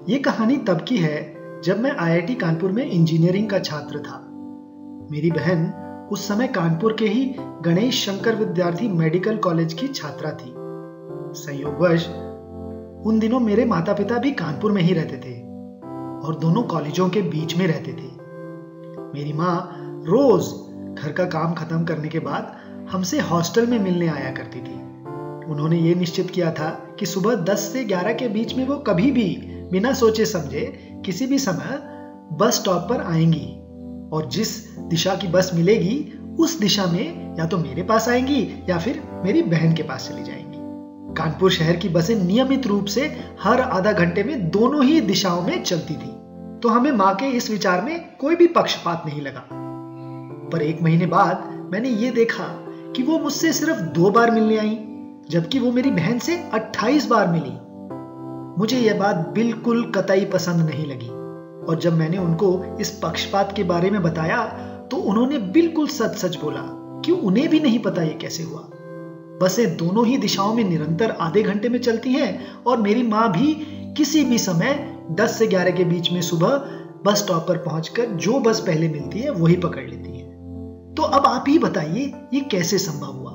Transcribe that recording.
ये कहानी तब की है जब मैं IIT कानपुर में इंजीनियरिंग का छात्र था। मेरी बहन उस समय कानपुर के ही गणेश शंकर विद्यार्थी मेडिकल कॉलेज की छात्रा थी। संयोगवश उन दिनों मेरे माता पिता भी कानपुर में ही रहते थे और दोनों कॉलेजों के बीच में रहते थे। मेरी माँ रोज घर का काम खत्म करने के बाद हमसे हॉस्टल में मिलने आया करती थी। उन्होंने ये निश्चित किया था कि सुबह 10 से 11 के बीच में वो कभी भी बिना सोचे समझे किसी भी समय बस स्टॉप पर आएंगी और जिस दिशा की बस मिलेगी उस दिशा में या तो मेरे पास आएंगी या फिर मेरी बहन के पास चली जाएंगी। कानपुर शहर की बसें नियमित रूप से हर आधा घंटे में दोनों ही दिशाओं में चलती थी, तो हमें मां के इस विचार में कोई भी पक्षपात नहीं लगा। पर 1 महीने बाद मैंने ये देखा कि वो मुझसे सिर्फ 2 बार मिलने आई, जबकि वो मेरी बहन से 28 बार मिली। मुझे यह बात बिल्कुल कतई पसंद नहीं लगी और जब मैंने उनको इस पक्षपात के बारे में बताया तो उन्होंने बिल्कुल सच सच बोला कि उन्हें भी नहीं पता ये कैसे हुआ। बसें दोनों ही दिशाओं में निरंतर आधे घंटे में चलती हैं और मेरी माँ भी किसी भी समय 10 से 11 के बीच में सुबह बस स्टॉप पर पहुंचकर जो बस पहले मिलती है वही पकड़ लेती है। तो अब आप ही बताइए ये कैसे संभव हुआ।